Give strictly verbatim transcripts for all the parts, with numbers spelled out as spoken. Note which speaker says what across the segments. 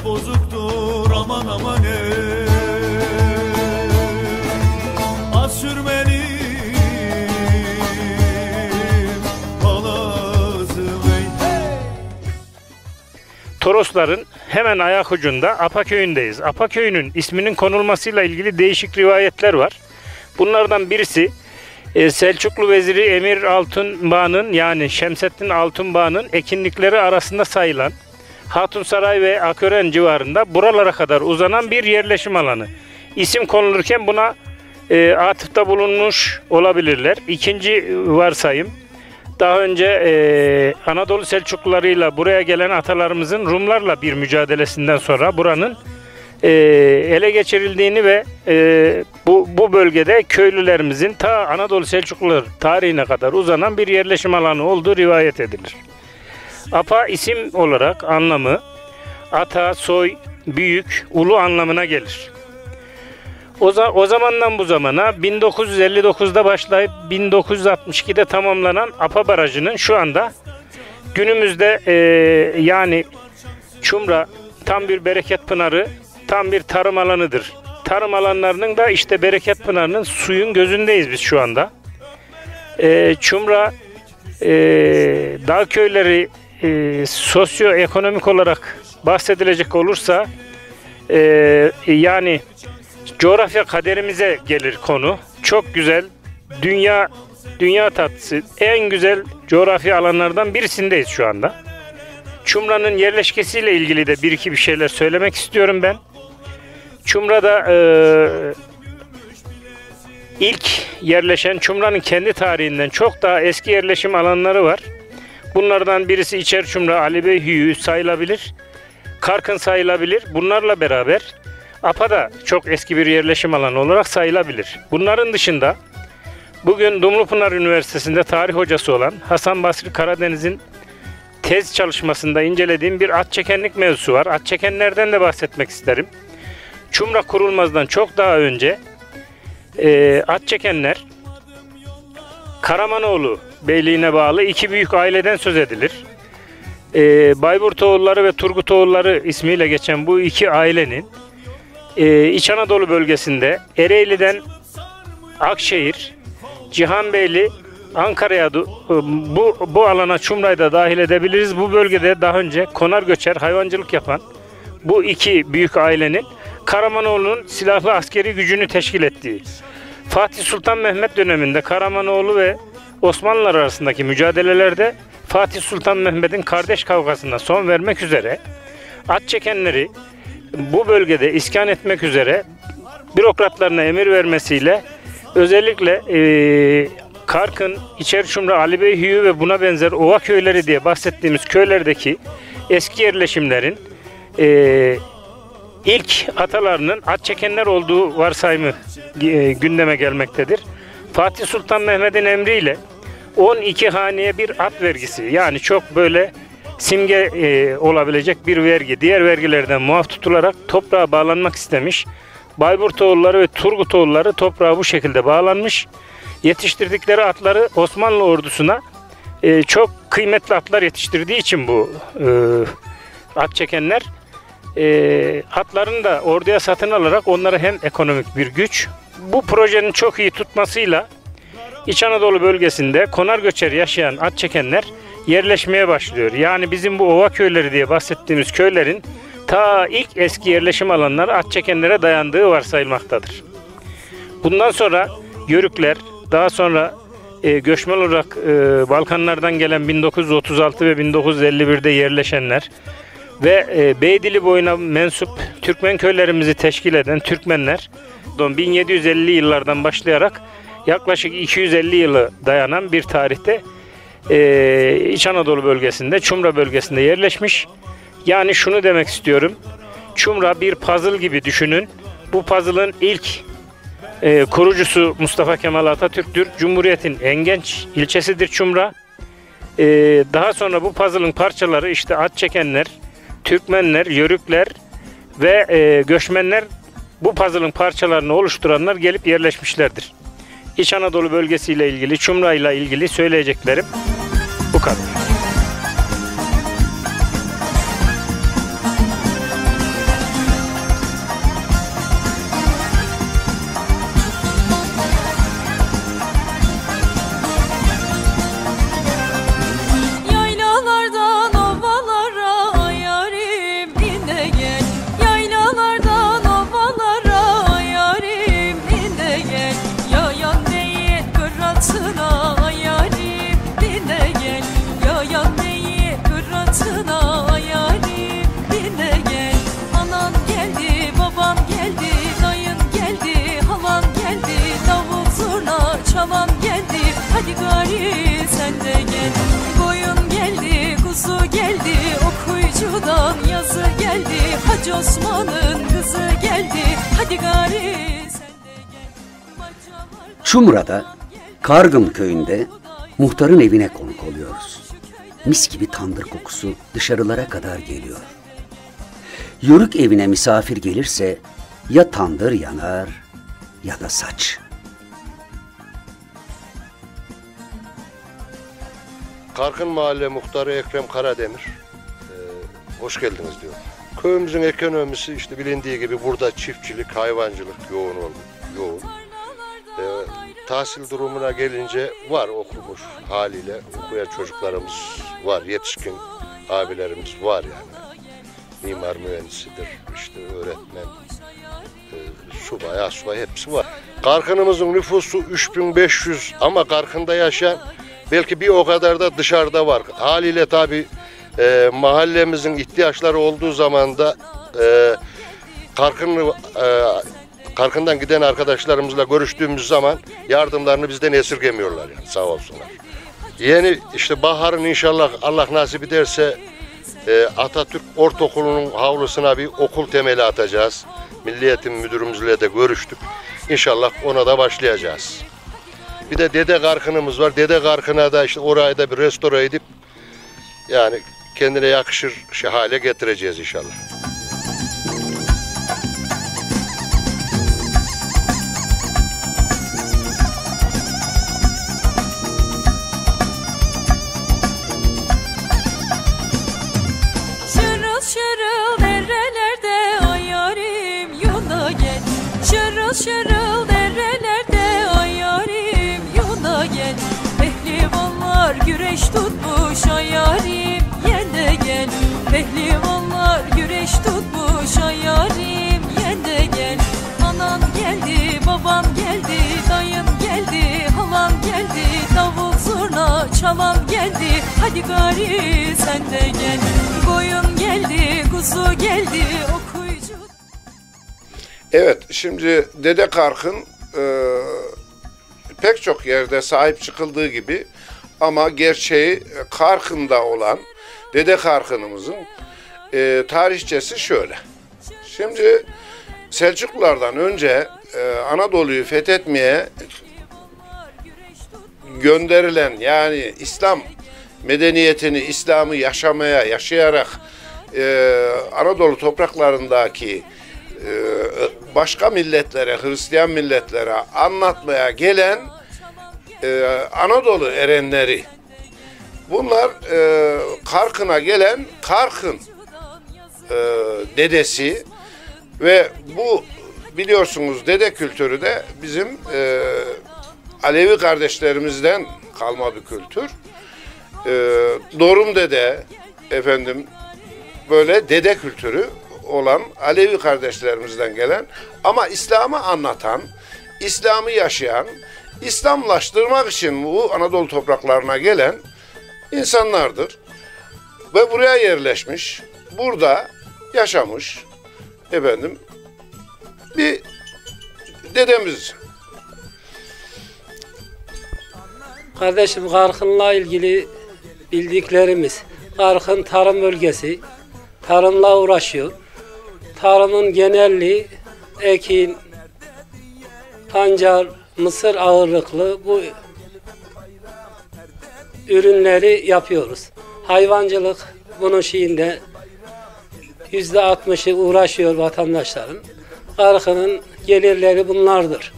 Speaker 1: Hayat bozuktur aman aman ey. Az sürmeli
Speaker 2: Torosların hemen ayak ucunda Apa köyündeyiz. Apa köyünün isminin konulmasıyla ilgili değişik rivayetler var. Bunlardan birisi Selçuklu Veziri Emir Altunbağ'ın yani Şemsettin Altunbağ'ın ekinlikleri arasında sayılan Hatunsaray ve Akören civarında buralara kadar uzanan bir yerleşim alanı. İsim konulurken buna e, atıfta bulunmuş olabilirler. İkinci varsayım, daha önce e, Anadolu Selçuklularıyla buraya gelen atalarımızın Rumlarla bir mücadelesinden sonra buranın e, ele geçirildiğini ve e, bu, bu bölgede köylülerimizin ta Anadolu Selçukluları tarihine kadar uzanan bir yerleşim alanı olduğu rivayet edilir. Apa isim olarak anlamı ata, soy, büyük, ulu anlamına gelir. O, o zamandan bu zamana bin dokuz yüz elli dokuzda başlayıp bin dokuz yüz altmış ikide tamamlanan Apa Barajı'nın şu anda günümüzde e, yani Çumra tam bir bereket pınarı, tam bir tarım alanıdır. Tarım alanlarının da işte Bereket Pınarı'nın suyun gözündeyiz biz şu anda. E, Çumra e, dağ köyleri e, sosyoekonomik olarak bahsedilecek olursa e, yani coğrafya kaderimize gelir konu. Çok güzel, dünya dünya tatlısı, en güzel coğrafi alanlardan birisindeyiz şu anda. Çumra'nın yerleşkesiyle ilgili de bir iki bir şeyler söylemek istiyorum ben. Çumra'da e, ilk yerleşen, Çumra'nın kendi tarihinden çok daha eski yerleşim alanları var. Bunlardan birisi İçerçumra, Ali Bey Hüyü sayılabilir. Karkın sayılabilir. Bunlarla beraber Apa da çok eski bir yerleşim alanı olarak sayılabilir. Bunların dışında bugün Dumlupınar Üniversitesi'nde tarih hocası olan Hasan Basri Karadeniz'in tez çalışmasında incelediğim bir at çekenlik mevzusu var. At çekenlerden de bahsetmek isterim. Çumra kurulmazdan çok daha önce e, at çekenler Karamanoğlu Beyliğine bağlı iki büyük aileden söz edilir. E, Bayburtoğulları ve Turgutoğulları ismiyle geçen bu iki ailenin e, İç Anadolu bölgesinde Ereğli'den Akşehir, Cihanbeyli, Ankara'ya bu, bu alana Çumra'yı da dahil edebiliriz. Bu bölgede daha önce konar göçer hayvancılık yapan bu iki büyük ailenin Karamanoğlu'nun silahlı askeri gücünü teşkil ettiği, Fatih Sultan Mehmet döneminde Karamanoğlu ve Osmanlılar arasındaki mücadelelerde Fatih Sultan Mehmet'in kardeş kavgasına son vermek üzere at çekenleri bu bölgede iskan etmek üzere bürokratlarına emir vermesiyle özellikle e, Karkın, İçerçumra, Ali Bey Hüyü ve buna benzer ova köyleri diye bahsettiğimiz köylerdeki eski yerleşimlerin e, ilk atalarının at çekenler olduğu varsayımı e, gündeme gelmektedir. Fatih Sultan Mehmet'in emriyle on iki haneye bir at vergisi, yani çok böyle simge e, olabilecek bir vergi, diğer vergilerden muaf tutularak toprağa bağlanmak istemiş. Bayburtoğulları ve Turgutoğulları toprağa bu şekilde bağlanmış. Yetiştirdikleri atları Osmanlı ordusuna e, çok kıymetli atlar yetiştirdiği için bu e, at çekenler e, atlarını da orduya satın alarak onlara hem ekonomik bir güç, bu projenin çok iyi tutmasıyla İç Anadolu bölgesinde konar göçer yaşayan at çekenler yerleşmeye başlıyor. Yani bizim bu ova köyleri diye bahsettiğimiz köylerin ta ilk eski yerleşim alanları at çekenlere dayandığı varsayılmaktadır. Bundan sonra Yörükler, daha sonra e, göçmen olarak e, Balkanlardan gelen bin dokuz yüz otuz altı ve bin dokuz yüz elli birde yerleşenler ve e, Beydili boyuna mensup Türkmen köylerimizi teşkil eden Türkmenler bin yedi yüz ellili yıllardan başlayarak yaklaşık iki yüz elli yılı dayanan bir tarihte e, İç Anadolu bölgesinde, Çumra bölgesinde yerleşmiş. Yani şunu demek istiyorum, Çumra bir puzzle gibi düşünün. Bu puzzle'ın ilk e, kurucusu Mustafa Kemal Atatürk'tür. Cumhuriyet'in en genç ilçesidir Çumra. E, daha sonra bu puzzle'ın parçaları işte at çekenler, Türkmenler, Yörükler ve e, göçmenler, bu puzzle'ın parçalarını oluşturanlar gelip yerleşmişlerdir. İç Anadolu bölgesiyle ilgili, Çumra ile ilgili söyleyeceklerim bu kadar.
Speaker 3: Hacı Osman'ın kızı geldi. Hadi gari sen de gel.
Speaker 4: Çumra'da Kargın köyünde muhtarın evine konuk oluyoruz. Mis gibi tandır kokusu dışarılara kadar geliyor. Yörük evine misafir gelirse ya tandır yanar ya da saç.
Speaker 5: Karkın Mahalle Muhtarı Ekrem Karademir. Ee, hoş geldiniz diyor. Köyümüzün ekonomisi işte bilindiği gibi burada çiftçilik, hayvancılık yoğun oldu. Yoğun. Ee, tahsil durumuna gelince var okumuş haliyle okuyan çocuklarımız var, yetişkin abilerimiz var yani. Mimar mühendisidir, işte öğretmen, e, subay, asubay hepsi var. Karkınımızın nüfusu üç bin beş yüz ama Karkın'da yaşayan belki bir o kadar da dışarıda var. Haliyle tabii e, mahallemizin ihtiyaçları olduğu zaman da e, Karkın'ı e, Karkın'dan giden arkadaşlarımızla görüştüğümüz zaman yardımlarını bizden esirgemiyorlar yani sağ olsunlar. Yeni işte baharın inşallah Allah nasip ederse e, Atatürk Ortaokulu'nun havlusuna bir okul temeli atacağız. Milli Eğitim Müdürümüzle de görüştük. İnşallah ona da başlayacağız. Bir de Dede Karkın'ımız var. Dede Karkın'a da işte orayı da bir restore edip yani kendine yakışır şey hale getireceğiz inşallah.
Speaker 3: Şırıl derelerde ay yarim yola gel. Şırıl şırıl derelerde ay yarim yola gel. Pehlivanlar güreş tutmuş ay yarim yen de gel. Pehlivanlar güreş tutmuş ay yarim yen de gel. Anan geldi, baban geldi, dayın geldi, halan geldi, davul zurna çalan geldi. Hadi gari sen de gel. Koyun geldi, kuzu geldi, okuyucu.
Speaker 6: Evet, şimdi Dede Karkın e, pek çok yerde sahip çıkıldığı gibi ama gerçeği Karkın'da olan Dede Karkın'ımızın e, tarihçesi şöyle. Şimdi Selçuklulardan önce e, Anadolu'yu fethetmeye gönderilen yani İslam medeniyetini, İslam'ı yaşamaya, yaşayarak e, Anadolu topraklarındaki e, başka milletlere, Hristiyan milletlere anlatmaya gelen e, Anadolu erenleri. Bunlar e, Karkın'a gelen Karkın e, dedesi ve bu biliyorsunuz dede kültürü de bizim e, Alevi kardeşlerimizden kalma bir kültür. E, Dorum dede, efendim böyle dede kültürü olan Alevi kardeşlerimizden gelen ama İslam'ı anlatan, İslam'ı yaşayan, İslamlaştırmak için bu Anadolu topraklarına gelen insanlardır. Ve buraya yerleşmiş, burada yaşamış efendim bir dedemiz.
Speaker 7: Kardeşim Karkın'la ilgili bildiklerimiz, Karkın tarım bölgesi, tarımla uğraşıyor. Tarımın genelliği ekin, pancar, mısır ağırlıklı bu ürünleri yapıyoruz. Hayvancılık bunun şeyinde yüzde altmışı uğraşıyor vatandaşların. Karkın'ın gelirleri bunlardır.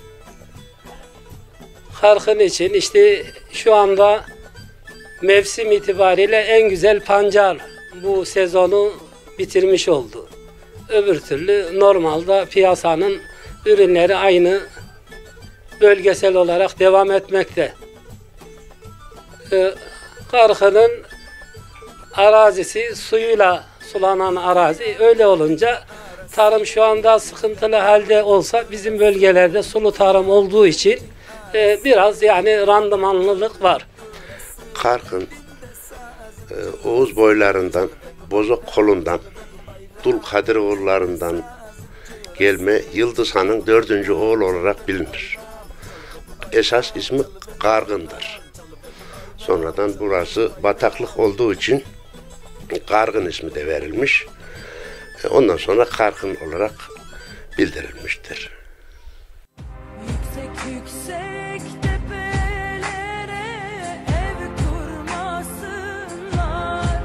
Speaker 7: Karkın için işte şu anda mevsim itibariyle en güzel pancar bu sezonu bitirmiş oldu. Öbür türlü normalde piyasanın ürünleri aynı bölgesel olarak devam etmekte. Ee, Karkın'ın arazisi suyuyla sulanan arazi, öyle olunca tarım şu anda sıkıntılı halde olsa bizim bölgelerde sulu tarım olduğu için e, biraz yani randımanlılık var.
Speaker 8: Karkın e, Oğuz boylarından, Bozok kolundan, Dul Kadiroğullarından gelme Yıldız Han'ın dördüncü oğlu olarak bilinir. Esas ismi Kargın'dır. Sonradan burası bataklık olduğu için Kargın ismi de verilmiş. Ondan sonra Karkın olarak bildirilmiştir.
Speaker 3: Yüksek yüksek tepelere ev kurmasınlar.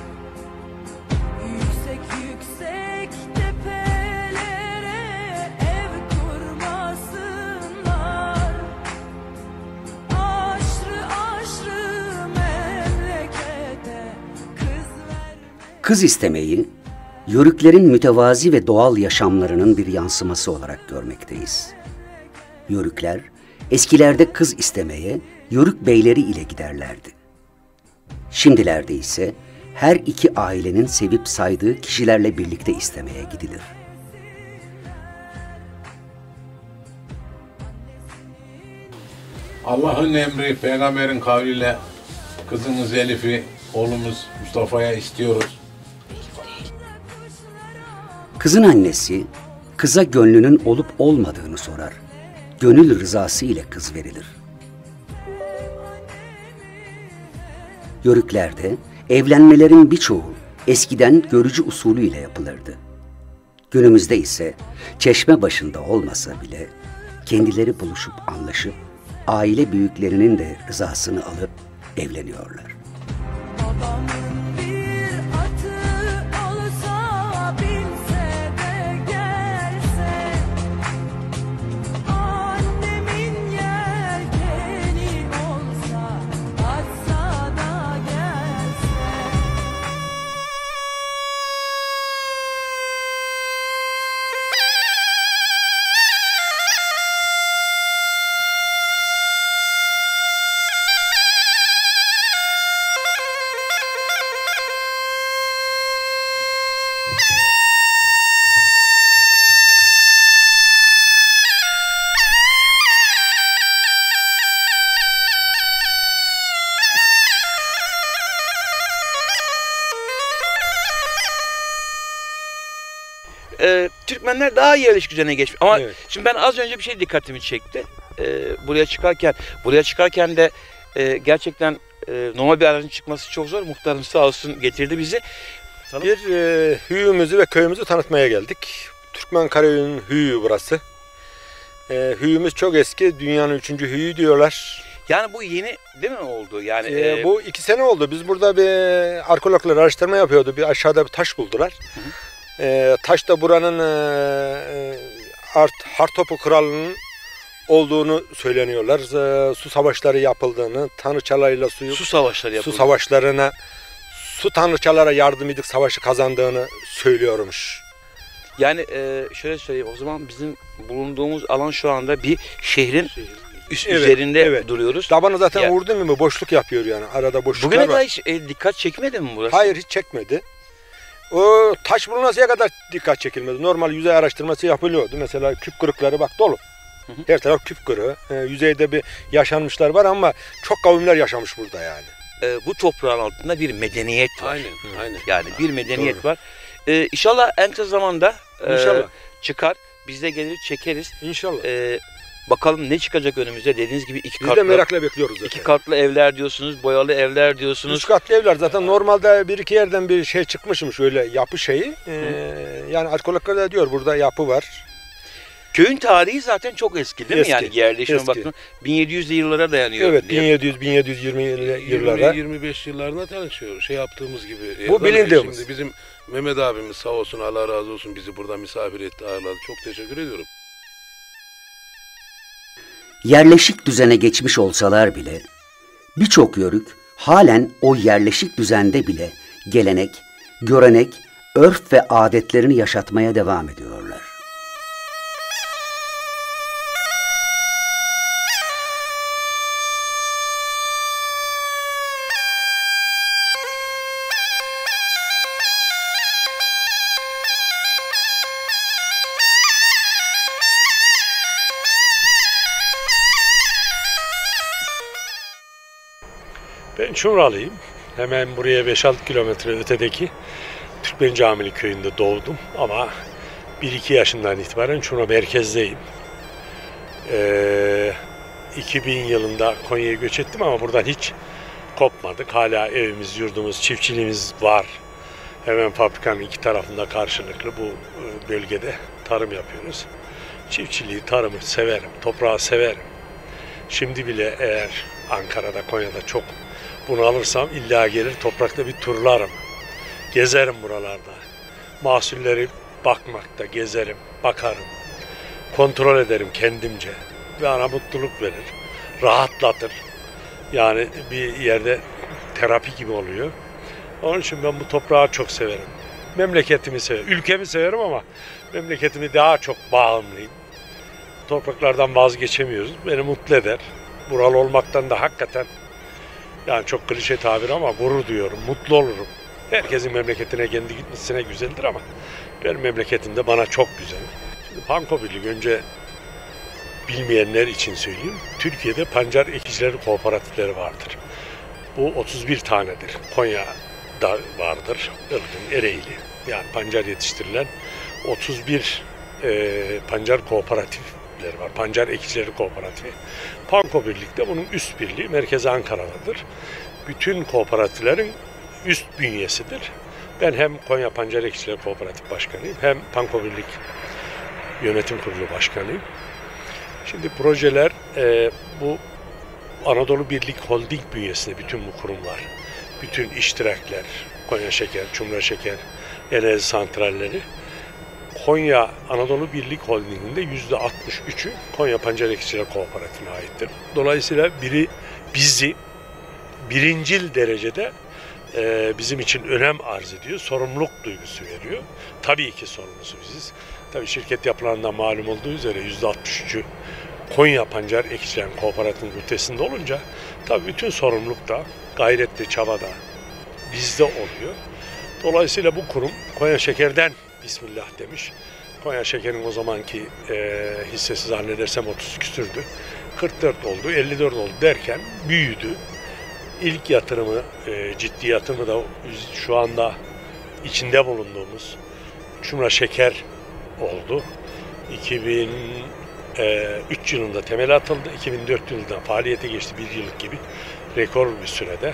Speaker 3: Yüksek yüksek tepelere ev kurmasınlar. Aşrı aşrı memlekete kız vermek.
Speaker 4: Kız istemeyi, Yörüklerin mütevazi ve doğal yaşamlarının bir yansıması olarak görmekteyiz. Yörükler, eskilerde kız istemeye Yörük beyleri ile giderlerdi. Şimdilerde ise her iki ailenin sevip saydığı kişilerle birlikte istemeye gidilir.
Speaker 9: Allah'ın emri, peygamberin kavliyle kızımız Elif'i, oğlumuz Mustafa'ya istiyoruz.
Speaker 4: Kızın annesi, kıza gönlünün olup olmadığını sorar. Gönül rızası ile kız verilir. Yörüklerde evlenmelerin birçoğu eskiden görücü usulü ile yapılırdı. Günümüzde ise çeşme başında olmasa bile kendileri buluşup anlaşıp aile büyüklerinin de rızasını alıp evleniyorlar.
Speaker 3: Babamın bir atı olsa binse de gelse, annemin yelkeni olsa atsa da gelse.
Speaker 10: Ee, Türkmenler daha yerleşik düzene geçmiş. Ama
Speaker 11: Evet.
Speaker 10: şimdi ben az önce bir şey dikkatimi çekti. Ee, buraya çıkarken, buraya çıkarken de e, gerçekten e, normal bir aracın çıkması çok zor. Muhtarım sağ olsun getirdi bizi.
Speaker 11: Bir e, hüyümüzü ve köyümüzü tanıtmaya geldik. Türkmen Karayolu'nun hüyü burası. E, hüyümüz çok eski. Dünyanın üçüncü hüyü diyorlar.
Speaker 10: Yani bu yeni değil mi oldu? Yani
Speaker 11: E,
Speaker 10: e,
Speaker 11: bu iki sene oldu. Biz burada bir arkeologlar araştırma yapıyordu. Bir aşağıda bir taş buldular.
Speaker 10: Hı hı.
Speaker 11: E, taş da buranın e, Art, Hartopu Kralı'nın olduğunu söyleniyorlar. E, su savaşları yapıldığını, tanrıçalarıyla suyu
Speaker 10: su savaşları
Speaker 11: su
Speaker 10: yapıldı.
Speaker 11: savaşlarına, su tanrıçalara yardım edip savaşı kazandığını söylüyormuş.
Speaker 10: Yani e, şöyle söyleyeyim, o zaman bizim bulunduğumuz alan şu anda bir şehrin üst
Speaker 11: Evet,
Speaker 10: üzerinde
Speaker 11: evet.
Speaker 10: duruyoruz.
Speaker 11: Tabanı zaten
Speaker 10: Ya-
Speaker 11: vurdun mu boşluk yapıyor yani. Arada boşluklar
Speaker 10: Bugüne
Speaker 11: var.
Speaker 10: kadar hiç e, dikkat çekmedi mi burası?
Speaker 11: Hayır, hiç çekmedi. O taş bulunasıya kadar dikkat çekilmedi. Normal yüzey araştırması yapılıyordu. Mesela küp kırıkları bak dolu.
Speaker 10: Hı hı.
Speaker 11: Her taraf küp kırığı. Ee, yüzeyde bir yaşanmışlar var ama çok kavimler yaşamış burada yani.
Speaker 10: E, bu toprağın altında bir medeniyet var.
Speaker 9: Aynen, aynen.
Speaker 10: Yani bir medeniyet
Speaker 11: Doğru.
Speaker 10: var. E, inşallah en kısa zamanda e,
Speaker 11: İnşallah.
Speaker 10: çıkar. Biz de gelir çekeriz.
Speaker 11: İnşallah.
Speaker 10: E, bakalım ne çıkacak önümüze. Dediğiniz gibi iki
Speaker 11: Biz de
Speaker 10: katlı,
Speaker 11: merakla bekliyoruz zaten.
Speaker 10: iki katlı evler diyorsunuz, boyalı evler diyorsunuz.
Speaker 11: Üç katlı evler zaten normalde bir iki yerden bir şey çıkmışmış öyle yapı şeyi. Ee, yani arkeologlar da diyor burada yapı var.
Speaker 10: Köyün tarihi zaten çok eski değil
Speaker 11: Eski,
Speaker 10: mi? Yani yerleşime
Speaker 11: eski.
Speaker 10: baktım. bin yedi yüzlü yıllara dayanıyor.
Speaker 11: Evet
Speaker 10: diye.
Speaker 11: bin yedi yüz bin yedi yüz yirmi yıllarda.
Speaker 9: yirmi yirmi beş yıllarına tanışıyor. Şey yaptığımız gibi.
Speaker 11: Bu
Speaker 9: Erdal Bey
Speaker 11: bilindiğimiz.
Speaker 9: Şimdi bizim Mehmet abimiz sağ olsun, Allah razı olsun, bizi burada misafir etti, ağırladı. Çok teşekkür ediyorum.
Speaker 4: Yerleşik düzene geçmiş olsalar bile birçok yörük halen o yerleşik düzende bile gelenek, görenek, örf ve adetlerini yaşatmaya devam ediyorlar.
Speaker 12: Ben Çumralıyım. Hemen buraya beş altı kilometre ötedeki Türkmen Camili köyünde doğdum ama bir iki yaşından itibaren Çumra merkezdeyim. Ee, iki bin yılında Konya'ya göç ettim ama buradan hiç kopmadık. Hala evimiz, yurdumuz, çiftçiliğimiz var. Hemen fabrikanın iki tarafında karşılıklı bu bölgede tarım yapıyoruz. Çiftçiliği, tarımı severim, toprağı severim. Şimdi bile eğer Ankara'da, Konya'da çok bunalırsam illa gelir toprakta bir turlarım. Gezerim buralarda. Mahsulleri bakmakta gezerim, bakarım. Kontrol ederim kendimce. Ve bana mutluluk verir. Rahatlatır. Yani bir yerde terapi gibi oluyor. Onun için ben bu toprağı çok severim. Memleketimi severim. Ülkemi severim ama memleketimi daha çok bağımlıyım. Topraklardan vazgeçemiyoruz. Beni mutlu eder. Buralı olmaktan da hakikaten, yani çok klişe tabir ama gurur duyuyorum. Mutlu olurum. Herkesin memleketine kendi gitmesine güzeldir ama benim memleketim de bana çok güzel. Şimdi Panko Birlik, önce bilmeyenler için söyleyeyim. Türkiye'de pancar ekicileri kooperatifleri vardır. Bu otuz bir tanedir. Konya'da vardır. Ilgın, Ereğli. Yani pancar yetiştirilen otuz bir e, pancar kooperatifleri var. Pancar ekicileri kooperatifi. Panko Birlik'te bunun üst birliği merkezi Ankara'dadır. Bütün kooperatiflerin üst bünyesidir. Ben hem Konya Pancar Ekicileri Kooperatif Başkanıyım hem Panko Birlik Yönetim Kurulu Başkanıyım. Şimdi projeler e, bu Anadolu Birlik Holding bünyesinde bütün bu kurumlar, bütün iştirakler, Konya Şeker, Çumra Şeker, enerji santralleri, Konya Anadolu Birlik Holding'inde yüzde altmış üçü Konya Pancar Ekicileri Kooperatifine aittir. Dolayısıyla biri bizi birincil derecede e, bizim için önem arz ediyor, sorumluluk duygusu veriyor. Tabii ki sorumlusu biziz. Tabii şirket yapılarından malum olduğu üzere yüzde altmış üçü Konya Pancar Ekicileri Kooperatifinin rütesinde olunca tabii bütün sorumluluk da, gayret de, çaba da bizde oluyor. Dolayısıyla bu kurum Konya Şeker'den Bismillah demiş. Konya Şeker'in o zamanki e, hissesi zannedersem otuz küsürdü. kırk dört oldu, elli dört oldu derken büyüdü. İlk yatırımı, e, ciddi yatırımı da şu anda içinde bulunduğumuz Çumra Şeker oldu. iki bin üç yılında temel atıldı. iki bin dört yılında faaliyete geçti, bir yıllık gibi rekor bir sürede.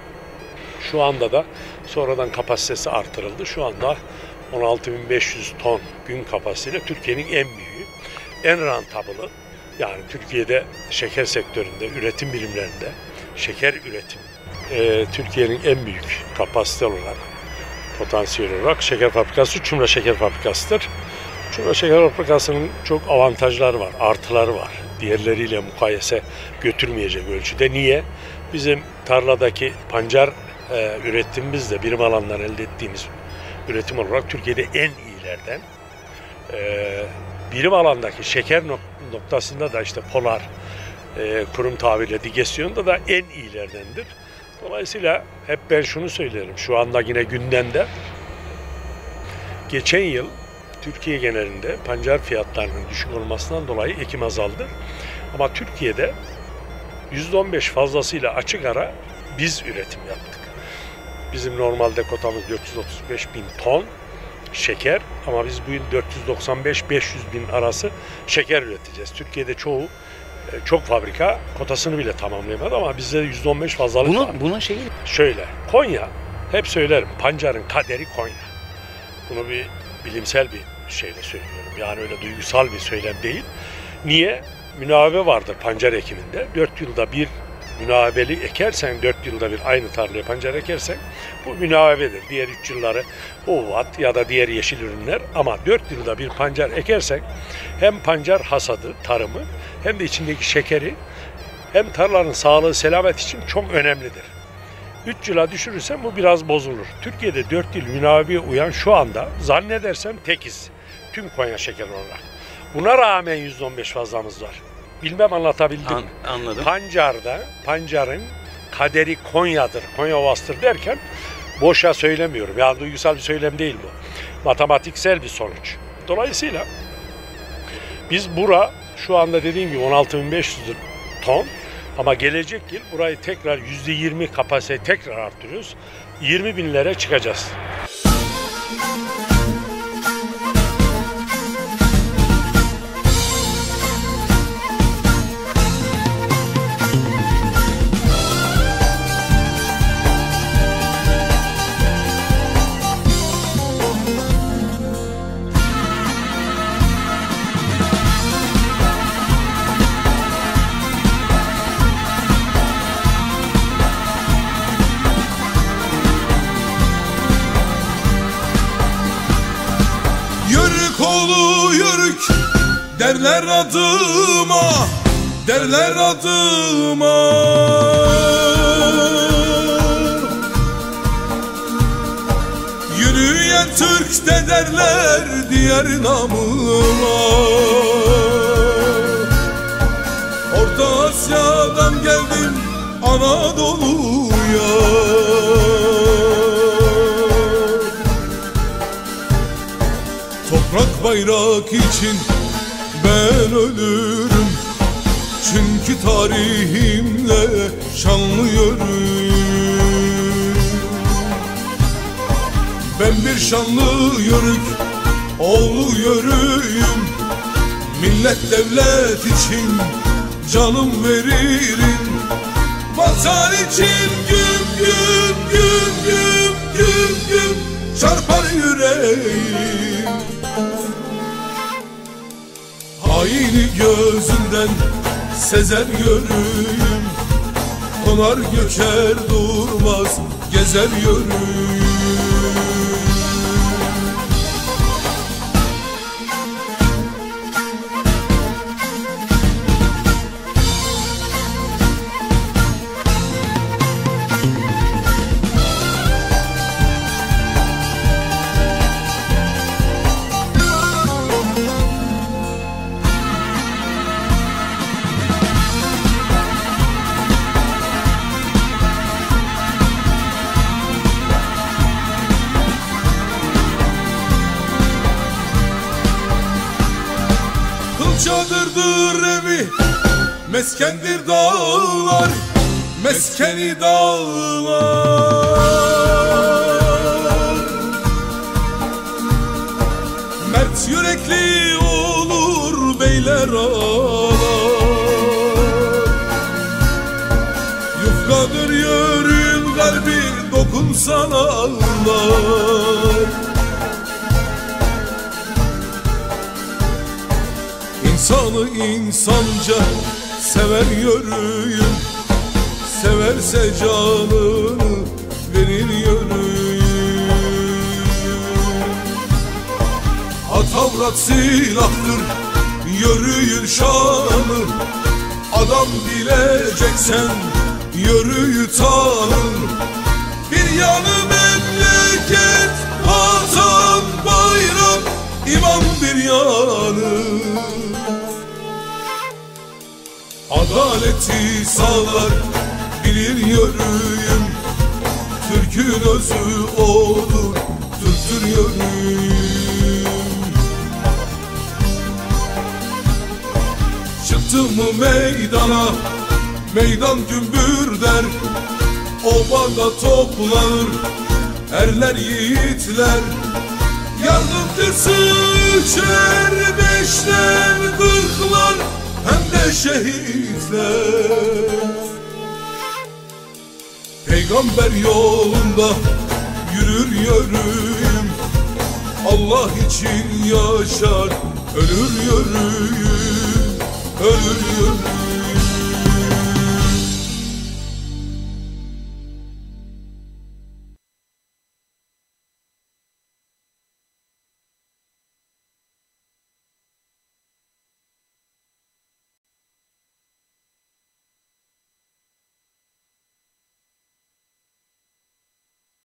Speaker 12: Şu anda da sonradan kapasitesi artırıldı. Şu anda on altı bin beş yüz ton gün kapasiteyle Türkiye'nin en büyüğü, en rantablı. Yani Türkiye'de şeker sektöründe, üretim birimlerinde şeker üretim e, Türkiye'nin en büyük kapasite olarak, potansiyel olarak şeker fabrikası Çumra Şeker Fabrikası'dır. Çumra Şeker Fabrikası'nın çok avantajları var, artıları var. Diğerleriyle mukayese götürmeyecek ölçüde. Niye? Bizim tarladaki pancar e, üretimimiz de birim alandan elde ettiğimiz üretim olarak Türkiye'de en iyilerden. E, birim alandaki şeker noktasında da işte Polar, e, kurum tabiriyle Digestyon'da da en iyilerdendir. Dolayısıyla hep ben şunu söylerim, şu anda yine gündemde. Geçen yıl Türkiye genelinde pancar fiyatlarının düşük olmasından dolayı ekim azaldı. Ama Türkiye'de yüzde on beş fazlasıyla açık ara biz üretim yaptık. Bizim normalde kotamız dört yüz otuz beş bin ton şeker ama biz bu yıl dört yüz doksan beş beş yüz bin arası şeker üreteceğiz. Türkiye'de çoğu çok fabrika kotasını bile tamamlayamadı ama bizde yüzde on beş fazlalık
Speaker 10: Bunu,
Speaker 12: var.
Speaker 10: Bunun şeyi
Speaker 12: Şöyle, Konya, hep söylerim, pancarın kaderi Konya. Bunu bir bilimsel bir şeyle söylüyorum. Yani öyle duygusal bir söylem değil. Niye? Münavebe vardır pancar ekiminde. dört yılda bir münavebeli ekersen, dört yılda bir aynı tarlaya pancar ekersen bu münavebedir. Diğer üç yılları huvat ya da diğer yeşil ürünler ama dört yılda bir pancar ekersen hem pancar hasadı, tarımı hem de içindeki şekeri hem tarlanın sağlığı, selamet için çok önemlidir. üç yıla düşürürsen bu biraz bozulur. Türkiye'de dört yıl münavebeye uyan şu anda zannedersem tekiz. Tüm Konya Şeker olarak. Buna rağmen yüzde on beş fazlamız var. Bilmem anlatabildim
Speaker 10: An,
Speaker 12: mi?
Speaker 10: Anladım.
Speaker 12: Pancar'da, pancarın kaderi Konya'dır, Konya Ovası'dır derken boşa söylemiyorum. Yani duygusal bir söylem değil bu. Matematiksel bir sonuç. Dolayısıyla biz bura şu anda dediğim gibi on altı bin beş yüz ton ama gelecek yıl burayı tekrar yüzde yirmi kapasite tekrar arttırıyoruz. yirmi binlere çıkacağız.
Speaker 1: kolu yörük derler adıma, derler adıma. Yürüyen Türk de derler diğer namıma. Orta Asya'dan geldim Anadolu'ya. Toprak bayrak için ben ölürüm, çünkü tarihimle şanlı yörük. Ben bir şanlı yörük, oğlu yörüyüm. Millet devlet için canım veririm. Vatan için güm güm güm güm güm güm çarpar yüreğim. Haini gözünden sezer yörüyüm. Konar göçer durmaz gezer yörüyüm. Çadırdır evi, meskendir dağlar, meskeni dağlar. Mert yürekli olur beyler ağlar. Yufkadır yörüğün kalbi, dokunsan ağlar. İnsanı insanca sever yörüyüm. Severse canını verir yörüyüm. Atavrat silahtır yörüyün şanı. Adam bileceksen yörüyü tanır. Bir yanı memleket, vatan, bayrak, İmam bir yanı. Adaleti sağlar bilir yörüyüm. Türk'ün özü odur, Türktür yörüyüm. Çıktı mı meydana, meydan gümbür der. Obada toplanır erler yiğitler. Yardımcısı üçer, beşler, kırklar, hem de şehitler. Peygamber yolunda yürür yörüyüm. Allah için yaşar ölür yörüyüm, ölür yörüyüm.